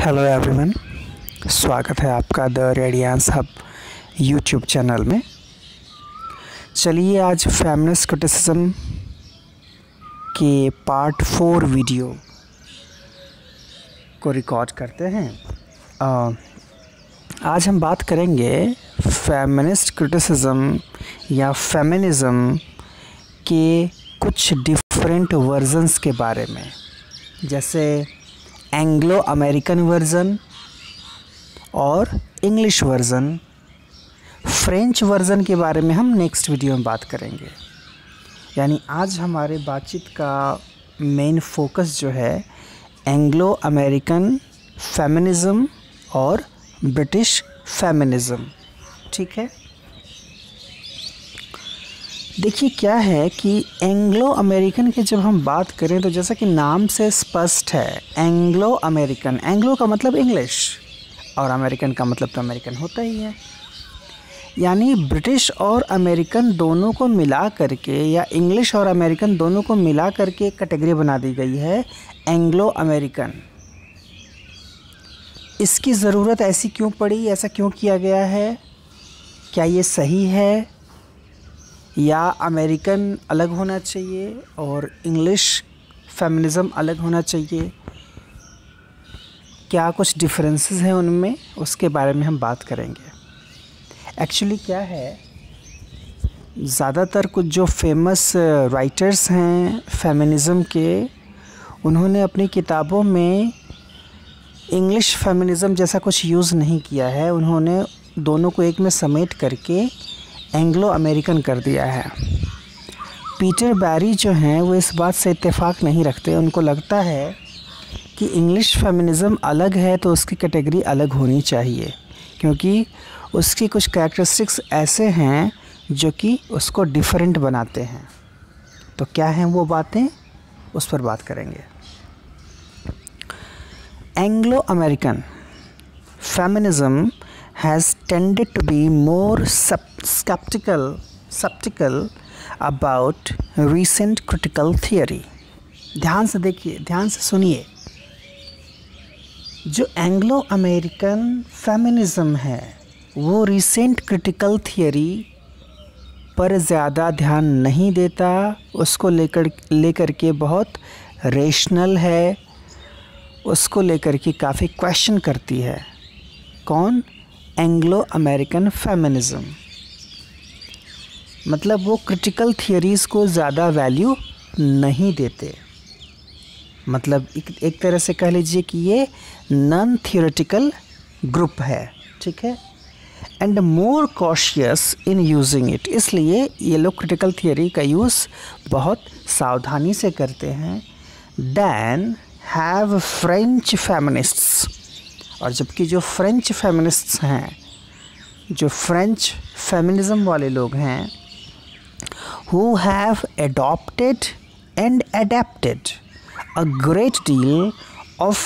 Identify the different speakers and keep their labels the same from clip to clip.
Speaker 1: Hello everyone, स्वागत है आपका the Radiance hub YouTube channel में। चलिए आज फेमिनिस्ट क्रिटिसिज्म के पार्ट 4 वीडियो को रिकॉर्ड करते हैं। आज हम बात करेंगे फेमिनिस्ट क्रिटिसिज्म या फेमिनिज़म के कुछ डिफरेंट वर्जन्स के बारे में, जैसे एंग्लो अमेरिकन वर्ज़न और इंग्लिश वर्ज़न। फ्रेंच वर्ज़न के बारे में हम नेक्स्ट वीडियो में बात करेंगे। यानी आज हमारे बातचीत का मेन फोकस जो है एंग्लो अमेरिकन फेमिनिज़म और ब्रिटिश फेमिनिज़म। ठीक है, देखिए क्या है कि एंग्लो अमेरिकन की जब हम बात करें तो जैसा कि नाम से स्पष्ट है, एंग्लो अमेरिकन, एंग्लो का मतलब इंग्लिश और अमेरिकन का मतलब तो अमेरिकन होता ही है। यानी ब्रिटिश और अमेरिकन दोनों को मिला करके या इंग्लिश और अमेरिकन दोनों को मिला करके एक कैटेगरी बना दी गई है एंग्लो अमेरिकन। इसकी ज़रूरत ऐसी क्यों पड़ी, ऐसा क्यों किया गया है? क्या ये सही है या अमेरिकन अलग होना चाहिए और इंग्लिश फेमिनिज़म अलग होना चाहिए? क्या कुछ डिफरेंसेस हैं उनमें, उसके बारे में हम बात करेंगे। एक्चुअली क्या है, ज़्यादातर कुछ जो फेमस राइटर्स हैं फेमिनिज़म के, उन्होंने अपनी किताबों में इंग्लिश फेमिनिज़म जैसा कुछ यूज़ नहीं किया है। उन्होंने दोनों को एक में समेट करके एंग्लो अमेरिकन कर दिया है। पीटर बैरी जो हैं वो इस बात से इत्तेफाक नहीं रखते। उनको लगता है कि इंग्लिश फेमिनिज़म अलग है तो उसकी कैटेगरी अलग होनी चाहिए, क्योंकि उसकी कुछ कैरेक्टरिस्टिक्स ऐसे हैं जो कि उसको डिफरेंट बनाते हैं। तो क्या हैं वो बातें, उस पर बात करेंगे। Anglo American feminism has tended to be more skeptical about recent critical theory। ध्यान से देखिए, ध्यान से सुनिए। जो एंग्लो अमेरिकन फेमिनिज़म है वो रिसेंट क्रिटिकल थियरी पर ज़्यादा ध्यान नहीं देता, उसको लेकर के बहुत रेशनल है, उसको लेकर के काफ़ी क्वेश्चन करती है। कौन? Anglo American feminism. मतलब वो क्रिटिकल थियरीज़ को ज़्यादा वैल्यू नहीं देते। मतलब एक तरह से कह लीजिए कि ये नॉन थियोरेटिकल ग्रुप है। ठीक है, and more cautious in using it. इसलिए ये लोग क्रिटिकल थियरी का यूज़ बहुत सावधानी से करते हैं। Than have French feminists. और जबकि जो फ्रेंच फेमिनिस्ट्स हैं, जो फ्रेंच फेमिनिज़म वाले लोग हैं, who have adopted and adapted a great deal of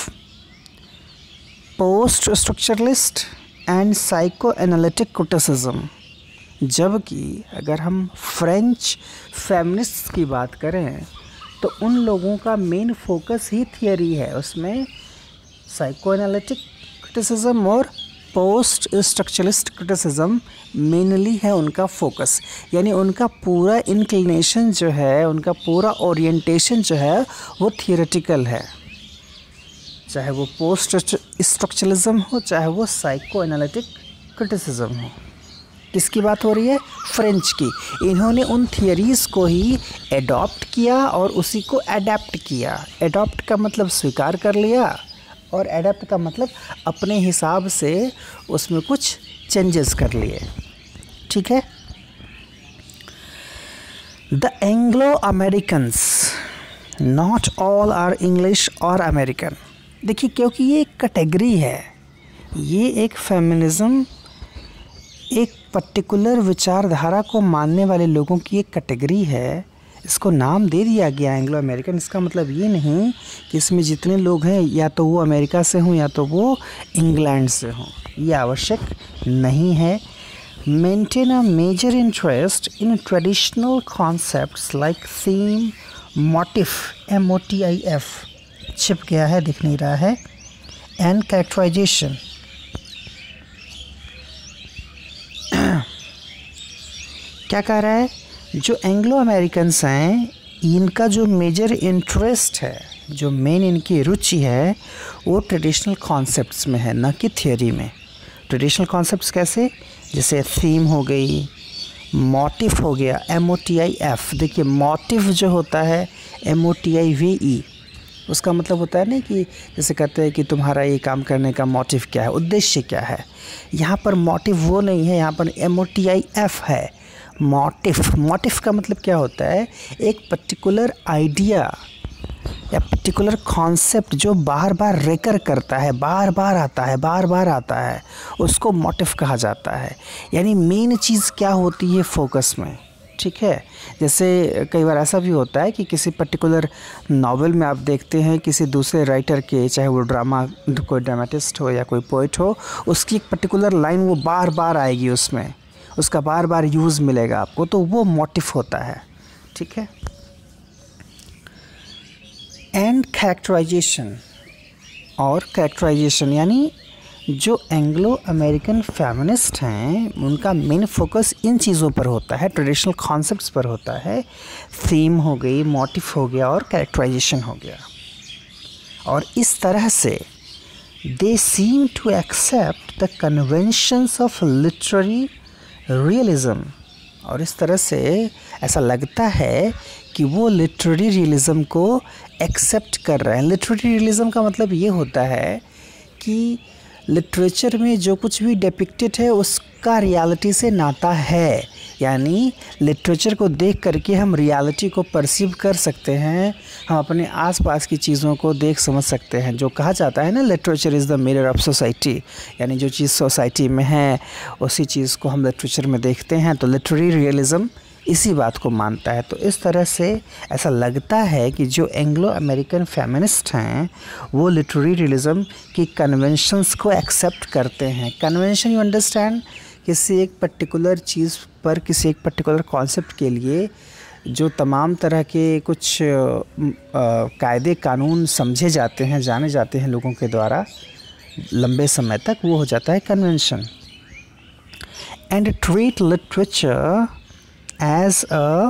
Speaker 1: post-structuralist and psychoanalytic criticism। जबकि अगर हम फ्रेंच फेमिनिस्ट्स की बात करें तो उन लोगों का मेन फोकस ही थियरी है, उसमें साइकोएनालिटिक क्रिटिसिज्म और पोस्ट स्ट्रक्चरलिस्ट क्रिटिसिज्म मेनली है उनका फोकस। यानी उनका पूरा इंक्लिनेशन जो है, उनका पूरा ओरिएंटेशन जो है वो थियोरेटिकल है, चाहे वो पोस्ट स्ट्रक्चरलिज्म हो, चाहे वो साइकोएनालिटिक क्रिटिसिज्म हो। किसकी बात हो रही है? फ्रेंच की। इन्होंने उन थियरीज़ को ही एडॉप्ट किया और उसी को एडेप्ट किया। एडॉप्ट का मतलब स्वीकार कर लिया और एडेप्ट का मतलब अपने हिसाब से उसमें कुछ चेंजेस कर लिए। ठीक है। The Anglo Americans, not all are English और अमेरिकन। देखिए, क्योंकि ये एक कैटेगरी है, ये एक फेमिनिज़म एक पर्टिकुलर विचारधारा को मानने वाले लोगों की एक कैटेगरी है। इसको नाम दे दिया गया एंग्लो अमेरिकन। इसका मतलब ये नहीं कि इसमें जितने लोग हैं या तो वो अमेरिका से हों या तो वो इंग्लैंड से हों, ये आवश्यक नहीं है। Maintain a major interest in traditional concepts like theme, motif, MOTIF छिप गया है, दिख नहीं रहा है, एंड कैरेक्टराइजेशन। क्या कह रहा है, जो एंग्लो अमेरिकन्स हैं इनका जो मेजर इंटरेस्ट है, जो मेन इनकी रुचि है वो ट्रेडिशनल कॉन्सेप्ट्स में है, ना कि थियोरी में। ट्रेडिशनल कॉन्सेप्ट्स कैसे, जैसे थीम हो गई, मोटिव हो गया, MOTIF। देखिए मोटिव जो होता है MOTIVE, उसका मतलब होता है ना कि जैसे कहते हैं कि तुम्हारा ये काम करने का मोटिव क्या है, उद्देश्य क्या है। यहाँ पर मोटिव वो नहीं है, यहाँ पर MOTIF है, मोटिव। मोटिव का मतलब क्या होता है, एक पर्टिकुलर आइडिया या पर्टिकुलर कॉन्सेप्ट जो बार बार रेकर करता है, बार बार आता है, उसको मोटिव कहा जाता है। यानी मेन चीज़ क्या होती है फोकस में, ठीक है। जैसे कई बार ऐसा भी होता है कि किसी पर्टिकुलर नॉवेल में आप देखते हैं किसी दूसरे राइटर के, चाहे वो कोई ड्रामेटिस्ट हो या कोई पोइट हो, उसकी एक पर्टिकुलर लाइन वो बार बार आएगी, उसमें उसका बार बार यूज़ मिलेगा आपको, तो वो मोटिव होता है, ठीक है। एंड कैरेक्टराइजेशन, और कैरेक्टराइजेशन यानी जो एंग्लो अमेरिकन फेमिनिस्ट हैं उनका मेन फोकस इन चीज़ों पर होता है, ट्रेडिशनल कॉन्सेप्ट्स पर होता है। थीम हो गई, मोटिव हो गया और कैरेक्टराइजेशन हो गया। और इस तरह से they seem to accept the conventions of literary realism, और इस तरह से ऐसा लगता है कि वो लिटरेरी रियलिज़म को एक्सेप्ट कर रहे हैं। लिटरेरी रियलिज़म का मतलब ये होता है कि लिटरेचर में जो कुछ भी डिपिक्टेड है उसका रियलिटी से नाता है, यानी लिटरेचर को देख करके हम रियलिटी को परसीव कर सकते हैं, हम अपने आसपास की चीज़ों को देख समझ सकते हैं। जो कहा जाता है ना, literature is the mirror of society, यानी जो चीज़ सोसाइटी में है उसी चीज़ को हम लिटरेचर में देखते हैं। तो लिटरेरी रियलिज़म इसी बात को मानता है। तो इस तरह से ऐसा लगता है कि जो एंग्लो अमेरिकन फेमिनिस्ट हैं वो लिटरेरी रियलिज़म की कन्वेंशंस को एक्सेप्ट करते हैं। कन्वेंशन, यू अंडरस्टैंड, किसी एक पर्टिकुलर चीज़ पर, किसी एक पर्टिकुलर कॉन्सेप्ट के लिए जो तमाम तरह के कुछ कायदे कानून समझे जाते हैं, जाने जाते हैं लोगों के द्वारा लंबे समय तक, वो हो जाता है convention. And treat literature as a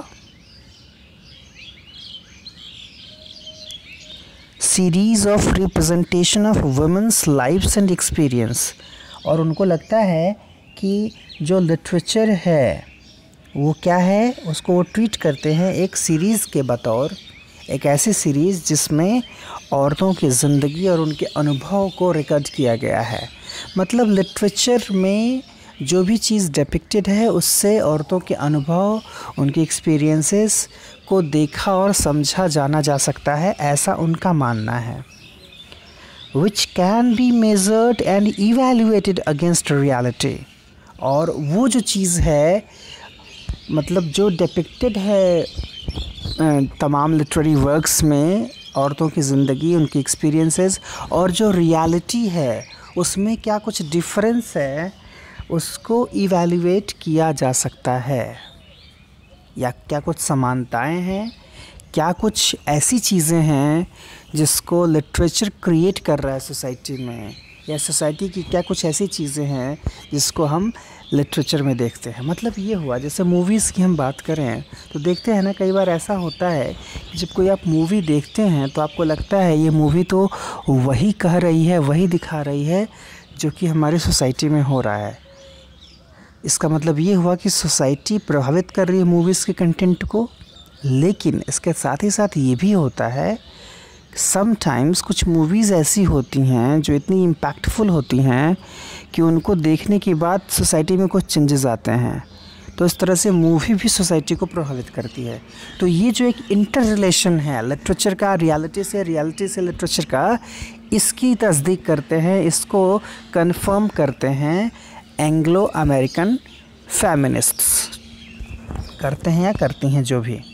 Speaker 1: series of representation of women's lives and experience, और उनको लगता है कि जो लिटरेचर है वो क्या है, उसको वो ट्रीट करते हैं एक सीरीज़ के बतौर, एक ऐसी सीरीज़ जिसमें औरतों की ज़िंदगी और उनके अनुभव को रिकॉर्ड किया गया है। मतलब लिटरेचर में जो भी चीज़ डिपिक्टेड है उससे औरतों के अनुभव, उनके एक्सपीरियंसेस को देखा और समझा जाना जा सकता है, ऐसा उनका मानना है। Which can be measured and evaluated against reality, और वो जो चीज़ है, मतलब जो डिपिक्टेड है तमाम लिटरेरी वर्क्स में औरतों की ज़िंदगी, उनकी एक्सपीरियंसेस, और जो रियलिटी है उसमें क्या कुछ डिफरेंस है उसको इवैल्यूएट किया जा सकता है, या क्या कुछ समानताएं हैं, क्या कुछ ऐसी चीज़ें हैं जिसको लिटरेचर क्रिएट कर रहा है सोसाइटी में, या सोसाइटी की क्या कुछ ऐसी चीज़ें हैं जिसको हम लिटरेचर में देखते हैं। मतलब ये हुआ, जैसे मूवीज़ की हम बात करें तो देखते हैं ना, कई बार ऐसा होता है कि जब कोई आप मूवी देखते हैं तो आपको लगता है ये मूवी तो वही कह रही है, वही दिखा रही है जो कि हमारी सोसाइटी में हो रहा है। इसका मतलब ये हुआ कि सोसाइटी प्रभावित कर रही है मूवीज़ के कंटेंट को। लेकिन इसके साथ ही साथ ये भी होता है, समटाइम्स कुछ मूवीज़ ऐसी होती हैं जो इतनी इम्पैक्टफुल होती हैं कि उनको देखने के बाद सोसाइटी में कुछ चेंजेस आते हैं, तो इस तरह से मूवी भी सोसाइटी को प्रभावित करती है। तो ये जो एक इंटर रिलेशन है लिटरेचर का रियलिटी से लिटरेचर का, इसकी तस्दीक करते हैं, इसको कंफर्म करते हैं एंग्लो अमेरिकन फेमिनिस्ट्स, करते हैं या करती हैं जो भी।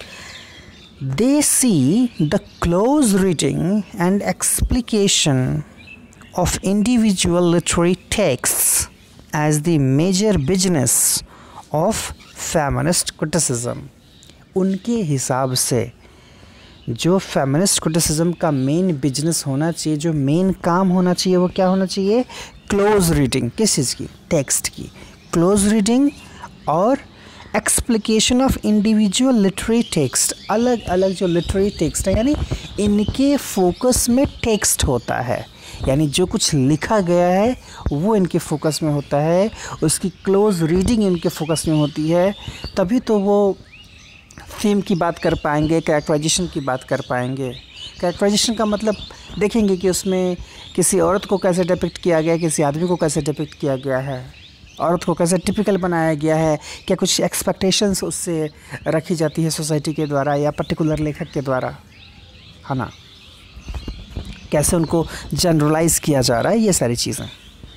Speaker 1: They see the close reading and explication of individual literary texts as the major business of feminist criticism. उनके हिसाब से जो फेमिनिस्ट क्रिटिसिज्म का मेन बिजनेस होना चाहिए, जो मेन काम होना चाहिए, वो क्या होना चाहिए? Close reading. किस चीज़ की? टेक्स्ट की क्लोज रीडिंग और explication of individual literary text. अलग अलग जो लिटरेरी टेक्स्ट है, यानी इनके फोकस में टेक्स्ट होता है, यानी जो कुछ लिखा गया है वो इनके फोकस में होता है, उसकी क्लोज रीडिंग इनके फोकस में होती है, तभी तो वो थीम की बात कर पाएंगे, कैरेक्टराइजेशन की बात कर पाएंगे। कैरेक्टराइजेशन का मतलब देखेंगे कि उसमें किसी औरत को कैसे डिपिक्ट किया गया है, किसी आदमी को कैसे डिपिक्ट किया गया है, औरत को कैसे टिपिकल बनाया गया है, क्या कुछ एक्सपेक्टेशंस उससे रखी जाती है सोसाइटी के द्वारा या पर्टिकुलर लेखक के द्वारा, है ना, कैसे उनको जनरलाइज किया जा रहा है, ये सारी चीज़ें।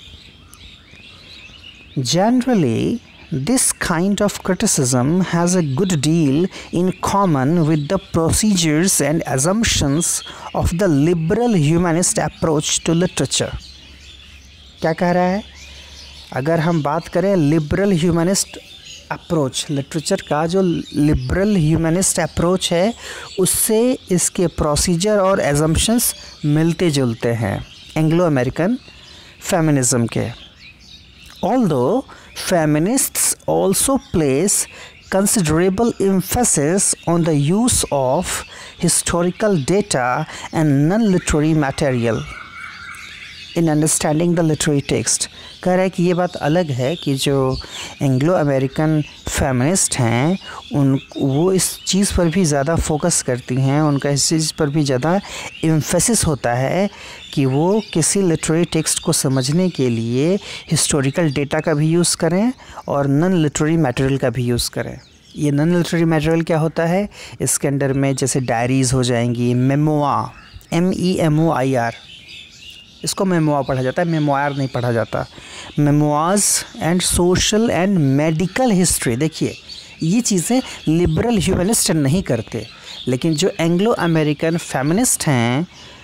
Speaker 1: Generally this kind of criticism has a good deal in common with the procedures and assumptions of the liberal humanist approach to literature। क्या कह रहा है? अगर हम बात करें लिबरल ह्यूमनिस्ट अप्रोच, लिटरेचर का जो लिबरल ह्यूमनिस्ट अप्रोच है, उससे इसके प्रोसीजर और एजम्पशंस मिलते जुलते हैं एंग्लो अमेरिकन फेमिनिज्म के। Although feminists also place considerable emphasis on the use of historical data and non-literary material in understanding the literary text। कह रहा है कि ये बात अलग है कि जो एंग्लो अमेरिकन फेमिनिस्ट हैं वो इस चीज़ पर भी ज़्यादा फोकस करती हैं, उनका इस चीज़ पर भी ज़्यादा एम्फेसिस होता है कि वो किसी लिटरेरी टेक्स्ट को समझने के लिए हिस्टोरिकल डेटा का भी यूज़ करें और नॉन लिटरेरी मटेरियल का भी यूज़ करें। ये नॉन लिटरेरी मटेरियल क्या होता है? इसके अंडर में जैसे डायरीज़ हो जाएंगी, मेमोआ, MEMOIR, इसको मेमोआ पढ़ा जाता है, मेमोआर नहीं पढ़ा जाता। Memoirs and social and medical history. देखिए ये चीज़ें लिबरल ह्यूमनिस्ट नहीं करते, लेकिन जो एंग्लो अमेरिकन फेमिनिस्ट हैं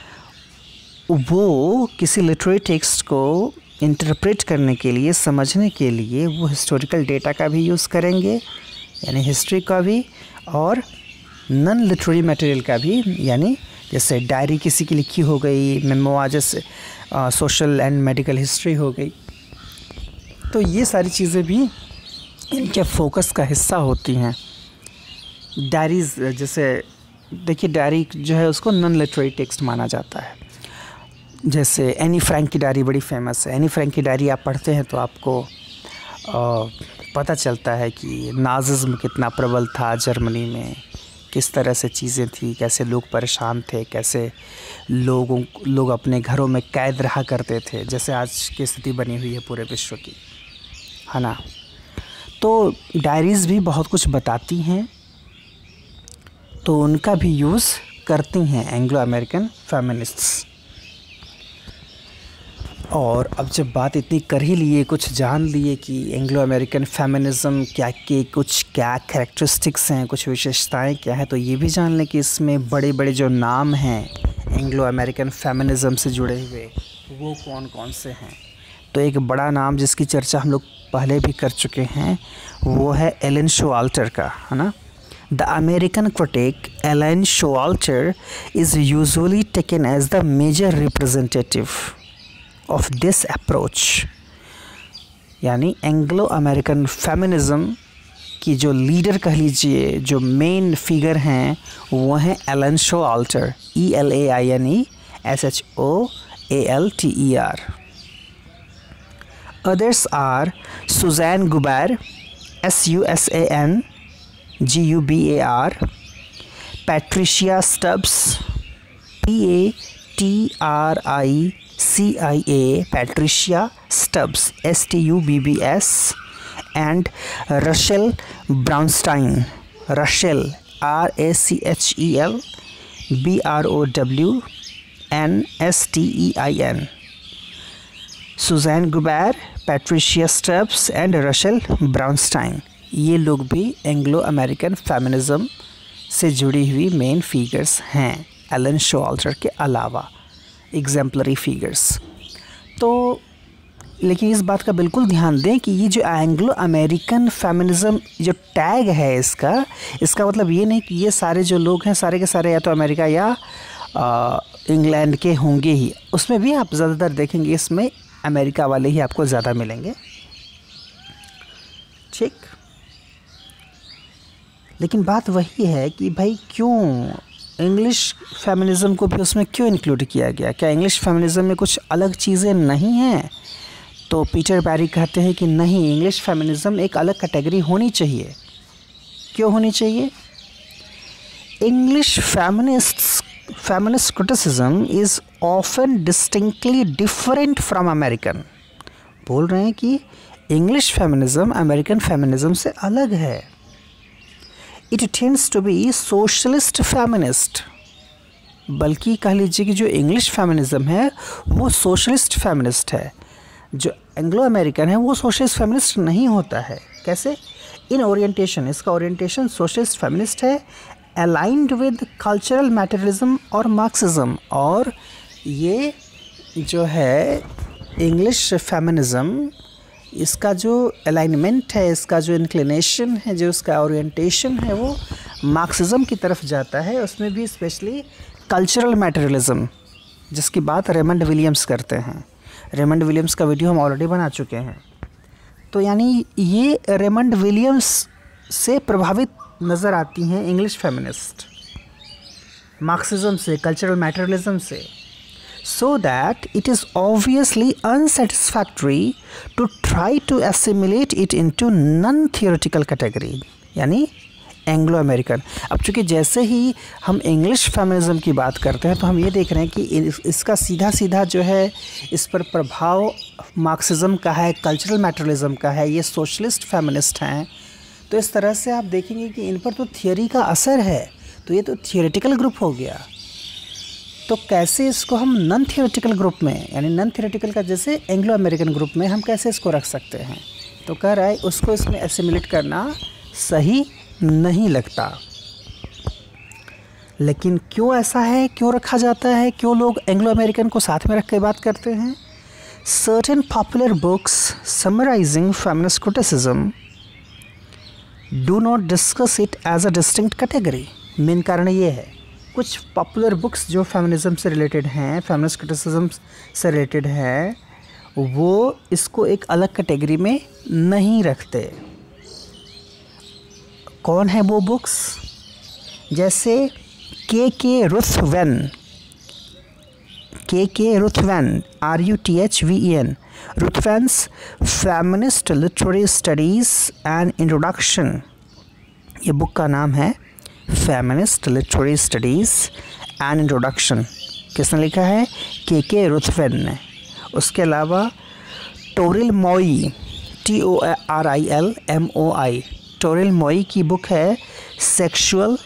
Speaker 1: वो किसी लिटरेरी टेक्स्ट को इंटरप्रेट करने के लिए, समझने के लिए वो हिस्टोरिकल डेटा का भी यूज़ करेंगे, यानी हिस्ट्री का भी, और नॉन लिटरेरी मटेरियल का भी, यानी जैसे डायरी किसी की लिखी हो गई, मेमोआ जैसे सोशल एंड मेडिकल हिस्ट्री हो गई। तो ये सारी चीज़ें भी इनके फोकस का हिस्सा होती हैं। डायरीज़ जैसे देखिए, डायरी जो है उसको नॉन लिटरेरी टेक्स्ट माना जाता है। जैसे एनी फ्रैंक की डायरी बड़ी फेमस है। एनी फ्रैंक की डायरी आप पढ़ते हैं तो आपको पता चलता है कि नाज़िज़्म कितना प्रबल था जर्मनी में, किस तरह से चीज़ें थी, कैसे लोग परेशान थे, कैसे लोग अपने घरों में कैद रहा करते थे, जैसे आज की स्थिति बनी हुई है पूरे विश्व की, है ना। तो डायरीज़ भी बहुत कुछ बताती हैं, तो उनका भी यूज़ करती हैं एंग्लो अमेरिकन फेमिनिस्ट्स। और अब जब बात इतनी कर ही लिए, कुछ जान लिए कि एंग्लो अमेरिकन फेमिनिज़म क्या कैरेक्टरिस्टिक्स हैं, कुछ विशेषताएं क्या हैं, तो ये भी जान लें कि इसमें बड़े बड़े जो नाम हैं एंग्लो अमेरिकन फेमिनिज़म से जुड़े हुए वो कौन कौन से हैं। तो एक बड़ा नाम जिसकी चर्चा हम लोग पहले भी कर चुके हैं वो है एलन शोआल्टर का, है ना। The American critic Elaine Showalter is usually taken as the major representative of this approach. यानी एंग्लो अमेरिकन फेमिनिज़म की जो लीडर कह लीजिए, जो मेन फिगर हैं, वो हैं Elaine Showalter, ELAINE SHOALTER। Others are Suzanne Gubar, SUSANGUBAR, Patricia Stubbs, PATRICIA, Patricia Stubbs, STUBBS, and Rachel Brownstein, Rachel BROWNSTEIN, Susan Gubar, Patricia Stubbs and Rachel Brownstein, ये लोग भी एंग्लो अमेरिकन फेमिनिज़म से जुड़ी हुई main figures हैं Elaine Showalter के अलावा, exemplary figures. तो लेकिन इस बात का बिल्कुल ध्यान दें कि ये जो एंग्लो अमेरिकन फेमिनिज़म जो टैग है इसका मतलब ये नहीं कि ये सारे जो लोग हैं सारे के सारे या तो अमेरिका या इंग्लैंड के होंगे ही। उसमें भी आप ज़्यादातर देखेंगे इसमें अमेरिका वाले ही आपको ज़्यादा मिलेंगे, ठीक। लेकिन बात वही है कि भाई क्यों इंग्लिश फेमिनिज़म को भी उसमें क्यों इंक्लूड किया गया? क्या इंग्लिश फेमिनिज़म में कुछ अलग चीज़ें नहीं हैं? तो पीटर बैरी कहते हैं कि नहीं, इंग्लिश फेमिनिज़म एक अलग कैटेगरी होनी चाहिए। क्यों होनी चाहिए? English feminist criticism is often distinctly different from American। बोल रहे हैं कि इंग्लिश फेमिनिज़म अमेरिकन फेमिनिज़म से अलग है। It tends to be socialist feminist। बल्कि कह लीजिए कि जो इंग्लिश फेमिनिज़म है वो सोशलिस्ट फेमिनिस्ट है। जो एंग्लो अमेरिकन है वो सोशलिस्ट फेमिनिस्ट नहीं होता है। कैसे? इन ओरिएंटेशन, इसका ओरिएंटेशन सोशलिस्ट फेमिनिस्ट है, अलाइंड विद कल्चरल मटेरियलिज्म और मार्क्सिज्म। और ये जो है इंग्लिश फेमिनिज़म, इसका जो अलाइनमेंट है, इसका जो इंक्लिनेशन है, जो इसका ओरिएंटेशन है वो मार्क्सिज्म की तरफ जाता है। उसमें भी स्पेशली कल्चरल मटेरियलिज्म, जिसकी बात रेमंड विलियम्स करते हैं। रेमंड विलियम्स का वीडियो हम ऑलरेडी बना चुके हैं। तो यानी ये रेमंड विलियम्स से प्रभावित नज़र आती हैं इंग्लिश फेमिनिस्ट, मार्क्सिज्म से, कल्चरल मटेरियलिज्म से। So that it is obviously unsatisfactory to try to assimilate it into non-theoretical category, यानी एंग्लो अमेरिकन। अब चूँकि जैसे ही हम इंग्लिश फेमिनिज़म की बात करते हैं तो हम ये देख रहे हैं कि इसका सीधा सीधा जो है इस पर प्रभाव मार्क्सिज्म का है, कल्चरल मटेरियलिज्म का है, ये सोशलिस्ट फेमिनिस्ट हैं। तो इस तरह से आप देखेंगे कि इन पर तो थियोरी का असर है, तो ये तो थियोरेटिकल ग्रुप हो गया। तो कैसे इसको हम नॉन थियोरेटिकल ग्रुप में, यानी नॉन थियोरेटिकल का जैसे एंग्लो अमेरिकन ग्रुप में हम कैसे इसको रख सकते हैं? तो कह रहा है उसको इसमें एसिमिलेट करना सही नहीं लगता। लेकिन क्यों ऐसा है, क्यों रखा जाता है, क्यों लोग एंग्लो अमेरिकन को साथ में रख के बात करते हैं? Certain popular books summarizing feminist criticism do not discuss it as a distinct category. Main कारण ये है, कुछ पॉपुलर बुक्स जो फेमिनिज़म से रिलेटेड हैं, फेमिनिस्ट क्रिटिसिज्म से रिलेटेड हैं, वो इसको एक अलग कैटेगरी में नहीं रखते। कौन है वो बुक्स? जैसे के Ruthven, Ruthven RUTHVEN, Ruthven's feminist literary studies and introduction. ये बुक का नाम है feminist literary studies and introduction. किसने लिखा है? के रुथवेन ने। उसके अलावा टोरिल मोई, TORIL टोरिल मोई की बुक है सेक्सुअल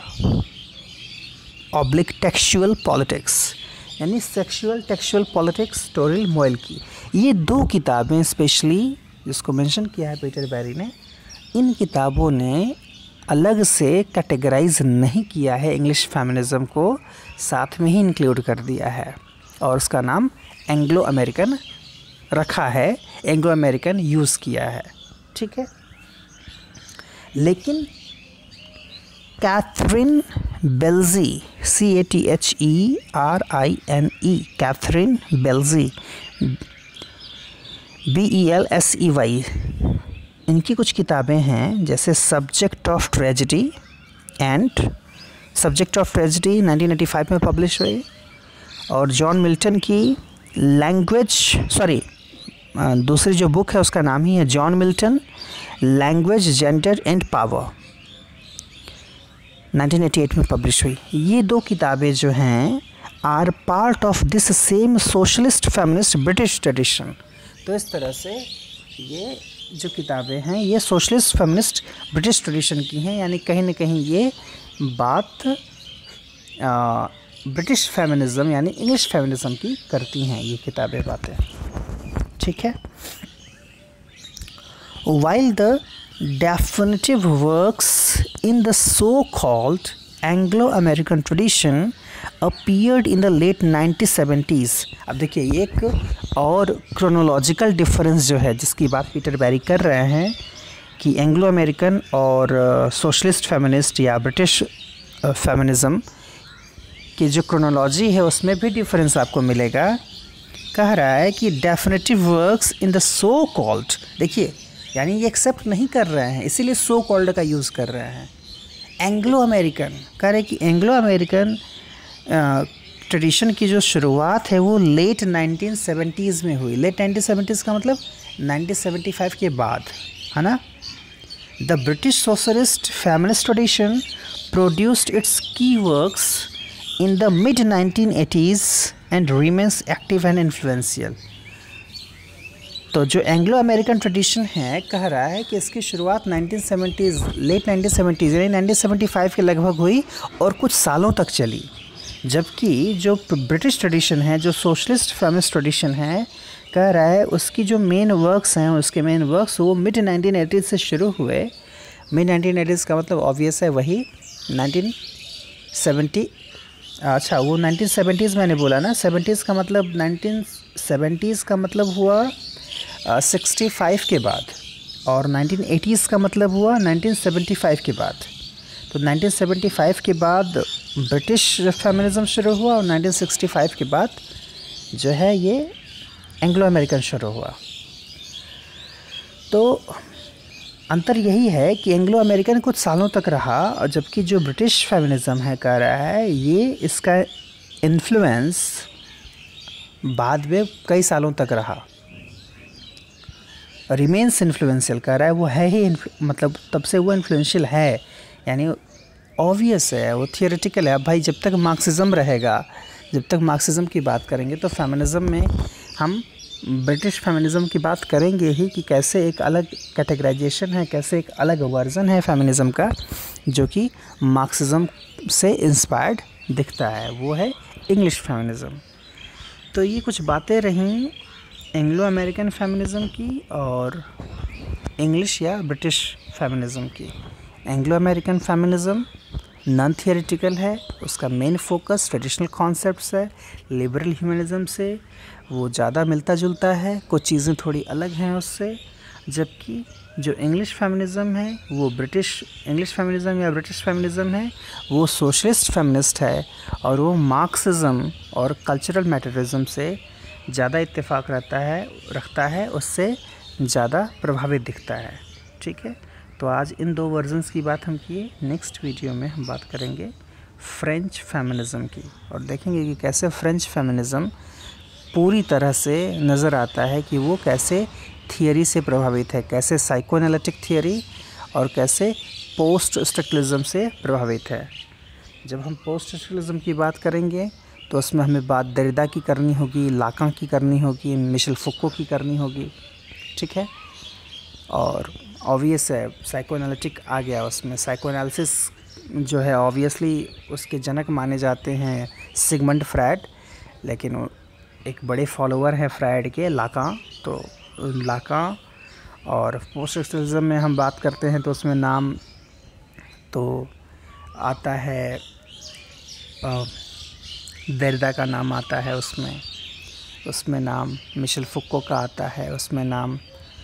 Speaker 1: / टेक्सुअल पॉलिटिक्स, यानी sexual textual politics Toril Moi की। ये दो किताबें स्पेशली जिसको मेंशन किया है पीटर बैरी ने, इन किताबों ने अलग से कैटेगराइज नहीं किया है इंग्लिश फेमिनिज़म को, साथ में ही इंक्लूड कर दिया है और उसका नाम एंग्लो अमेरिकन रखा है, एंग्लो अमेरिकन यूज़ किया है, ठीक है। लेकिन Catherine Belsey, CATHERINE, Catherine Belsey BELSEY, इनकी कुछ किताबें हैं जैसे सब्जेक्ट ऑफ ट्रेजेडी 1985 में पब्लिश हुई, और जॉन मिल्टन की दूसरी जो बुक है उसका नाम ही है John Milton language, gender and power, 1988 में पब्लिश हुई। ये दो किताबें जो हैं are part of this same socialist feminist British tradition. तो इस तरह से ये जो किताबें हैं ये सोशलिस्ट फेमिनिस्ट ब्रिटिश ट्रेडिशन की हैं, यानी कहीं ना कहीं ये बात ब्रिटिश फेमिनिज़म यानी इंग्लिश फेमिनिज़म की करती हैं ये किताबें बातें, ठीक है। While the definitive works in the so-called Anglo-American tradition appeared in the late 1970s। अब देखिए एक और क्रोनोलॉजिकल डिफरेंस जो है जिसकी बात पीटर बैरी कर रहे हैं कि एंग्लो अमेरिकन और सोशलिस्ट फेमिनिस्ट या ब्रिटिश फेमिनिज़म की जो क्रोनोलॉजी है उसमें भी डिफरेंस आपको मिलेगा। कह रहा है कि definitive works in the so called, देखिए यानी ये एक्सेप्ट नहीं कर रहे हैं इसीलिए सो कॉल्ड का यूज़ कर रहे हैं। एंग्लो अमेरिकन कह रहे कि एंग्लो अमेरिकन ट्रेडिशन की जो शुरुआत है वो लेट 1970s में हुई। लेट 1970s का मतलब 1975 के बाद, है ना। The British socialist feminist tradition produced its key works in the mid 1980s and remains active and influential. तो जो एंग्लो अमेरिकन ट्रेडिशन है कह रहा है कि इसकी शुरुआत 1970s लेट 1970s यानी 1975 के लगभग हुई और कुछ सालों तक चली, जबकि जो ब्रिटिश ट्रेडिशन है, जो सोशलिस्ट फेमिनिस्ट ट्रेडिशन है, कह रहा है उसकी जो मेन वर्क्स हैं, उसके मेन वर्क्स वो मिड 1980s से शुरू हुए। मिड 1980s का मतलब ऑब्वियस है वही 1970, अच्छा वो 1970s मैंने बोला ना, 70s का मतलब 1970s का मतलब हुआ 65 के बाद और 1980s का मतलब हुआ 1975 के बाद। तो 1975 के बाद ब्रिटिश फेमिनिज़म शुरू हुआ और 1965 के बाद जो है ये एंग्लो अमेरिकन शुरू हुआ। तो अंतर यही है कि एंग्लो अमेरिकन कुछ सालों तक रहा और जबकि जो ब्रिटिश फेमिनिज़म है कह रहा है ये इसका इन्फ्लुएंस बाद में कई सालों तक रहा, रिमेन्स इन्फ्लुएंशियल कह रहा है, वो है ही मतलब तब से वो इन्फ्लुएंशियल है, यानी ऑब्वियस है, वो थियोरेटिकल है। अब भाई जब तक मार्क्सिज्म रहेगा, जब तक मार्क्सिज्म की बात करेंगे तो फेमिनिज़म में हम ब्रिटिश फेमिनिज़म की बात करेंगे ही कि कैसे एक अलग कैटेगराइजेशन है, कैसे एक अलग वर्जन है फेमिनिज़म का जो कि मार्क्सिज्म से इंस्पायर्ड दिखता है, वो है इंग्लिश फेमिनिज़म। तो ये कुछ बातें रहीं एंग्लो अमेरिकन फेमिनिज़म की और इंग्लिश या ब्रिटिश फेमिनिज़म की। Anglo American feminism non theoretical है, उसका मेन फोकस ट्रेडिशनल कॉन्सेप्ट्स है, लिबरल ह्यूमनिज़म से वो ज़्यादा मिलता जुलता है, कुछ चीज़ें थोड़ी अलग हैं उससे। जबकि जो इंग्लिश फेमिनिज़म है वो इंग्लिश फेमिनिज़म या ब्रिटिश फेमिनिज़म है वो सोशलिस्ट फेमिनिस्ट है और वो मार्क्सिज्म और कल्चरल मैटरिज्म से ज़्यादा इत्तेफाक रखता है, उससे ज़्यादा प्रभावित दिखता है। ठीक है, तो आज इन दो वर्जन्स की बात हम किए। नेक्स्ट वीडियो में हम बात करेंगे फ्रेंच फेमिनिज़म की और देखेंगे कि कैसे फ्रेंच फेमिनिज़म पूरी तरह से नज़र आता है कि वो कैसे थियरी से प्रभावित है, कैसे साइकोएनालिटिक थियरी और कैसे पोस्ट स्ट्रक्चरलिज्म से प्रभावित है। जब हम पोस्ट स्ट्रक्चरलिज्म की बात करेंगे तो उसमें हमें बात दरिदा की करनी होगी, लाकां की करनी होगी, मिशेल फुको की करनी होगी। ठीक है, और ऑब्वियस है साइकोएनालिटिक आ गया उसमें। साइकोएनालिसिस जो है ऑब्वियसली उसके जनक माने जाते हैं सिगमंड फ्रायड, लेकिन वो एक बड़े फॉलोअर हैं फ्रायड के लाकां। तो लाकां और पोस्ट स्ट्रक्चरलिज्म में हम बात करते हैं तो उसमें नाम तो आता है, दरिदा का नाम आता है उसमें नाम मिशेल फुको का आता है, उसमें नाम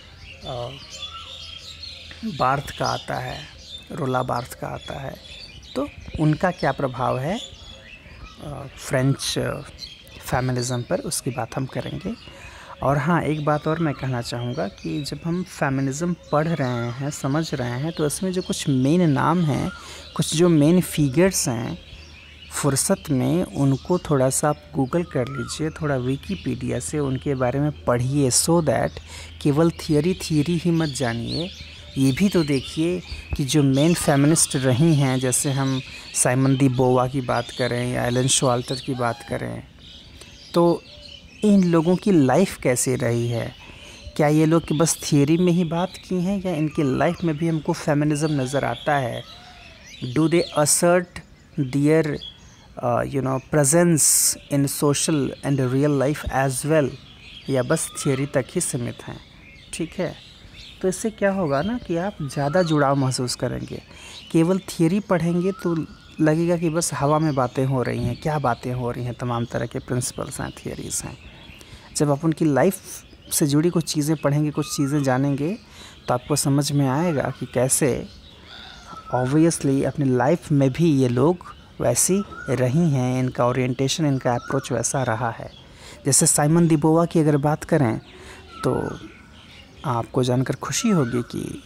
Speaker 1: बार्थ का आता है, रोला बार्थ का आता है। तो उनका क्या प्रभाव है फ्रेंच फेमिनिज़म पर, उसकी बात हम करेंगे। और हाँ, एक बात और मैं कहना चाहूँगा कि जब हम फेमिनिज़म पढ़ रहे हैं, समझ रहे हैं, तो इसमें जो कुछ मेन नाम हैं, कुछ जो मेन फिगर्स हैं, फुर्सत में उनको थोड़ा सा आप गूगल कर लीजिए, थोड़ा विकीपीडिया से उनके बारे में पढ़िए, सो दैट केवल थियरी ही मत जानिए, ये भी तो देखिए कि जो मेन फेमिनिस्ट रही हैं, जैसे हम साइमन दी बोवा की बात करें या एलन शोल्टर की बात करें, तो इन लोगों की लाइफ कैसे रही है, क्या ये लोग बस थियरी में ही बात की हैं या इनकी लाइफ में भी हमको फेमिनिज़म नज़र आता है? Do they assert their presence in social and real life as well, या बस थियरी तक ही सीमित हैं? ठीक है, तो इससे क्या होगा ना कि आप ज़्यादा जुड़ाव महसूस करेंगे। केवल थियरी पढ़ेंगे तो लगेगा कि बस हवा में बातें हो रही हैं, क्या बातें हो रही हैं, तमाम तरह के प्रिंसिपल्स हैं, थियरीज़ हैं। जब आप उनकी लाइफ से जुड़ी कुछ चीज़ें पढ़ेंगे, कुछ चीज़ें जानेंगे, तो आपको समझ में आएगा कि कैसे ऑब्वियसली अपनी लाइफ में भी ये लोग वैसी रही हैं, इनका ओरिएंटेशन, इनका अप्रोच वैसा रहा है। जैसे साइमन दी बोवा की अगर बात करें तो आपको जानकर खुशी होगी कि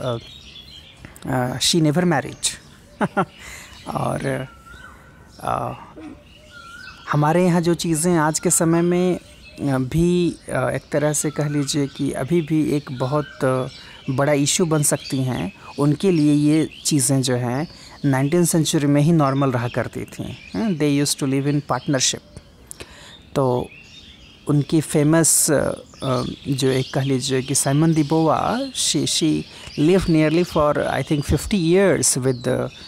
Speaker 1: शी नेवर मैरिड और हमारे यहाँ जो चीज़ें आज के समय में भी एक तरह से कह लीजिए कि अभी भी एक बहुत बड़ा इशू बन सकती हैं, उनके लिए ये चीज़ें जो हैं 19th सेंचुरी में ही नॉर्मल रहा करती थी। They used to live in partnership. तो उनकी फेमस जो एक कह लीजिए कि Simone de Beauvoir, she live nearly for I think 50 years with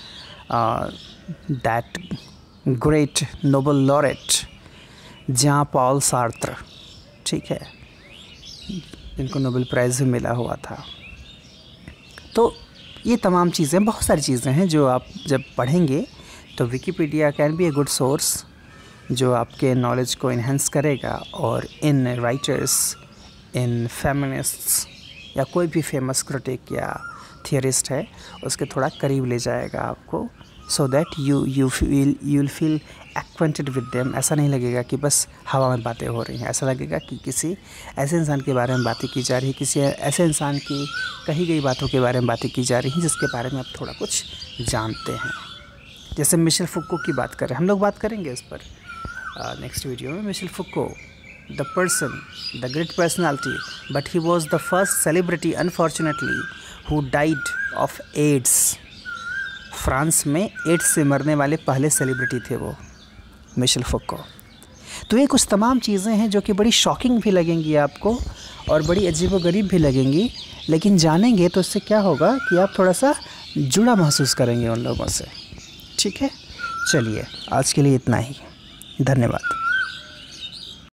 Speaker 1: that great Nobel laureate Jean Paul Sartre, ठीक है, जिनको नोबेल प्राइज़ भी मिला हुआ था। तो ये तमाम चीज़ें, बहुत सारी चीज़ें हैं जो आप जब पढ़ेंगे तो Wikipedia can be a good source जो आपके नॉलेज को इन्हेंस करेगा और इन राइटर्स, इन फेमिनिस्ट्स या कोई भी फेमस क्रिटिक या थियरिस्ट है उसके थोड़ा करीब ले जाएगा आपको, so that you will feel acquainted with them. ऐसा नहीं लगेगा कि बस हवा में बातें हो रही हैं, ऐसा लगेगा कि किसी ऐसे इंसान के बारे में बातें की जा रही है, किसी ऐसे इंसान की कही गई बातों के बारे में बातें की जा रही हैं जिसके बारे में आप थोड़ा कुछ जानते हैं। जैसे मिशेल फुको की बात करें, हम लोग बात करेंगे इस पर नेक्स्ट वीडियो में। Michel Foucault, the person, the great personality, but he was the first celebrity unfortunately who died of AIDS. France में एड्स से मरने वाले पहले सेलिब्रिटी थे वो, मिशेल फुको। तो ये कुछ तमाम चीज़ें हैं जो कि बड़ी शॉकिंग भी लगेंगी आपको और बड़ी अजीबोगरीब भी लगेंगी, लेकिन जानेंगे तो इससे क्या होगा कि आप थोड़ा सा जुड़ा महसूस करेंगे उन लोगों से। ठीक है, चलिए आज के लिए इतना ही, धन्यवाद।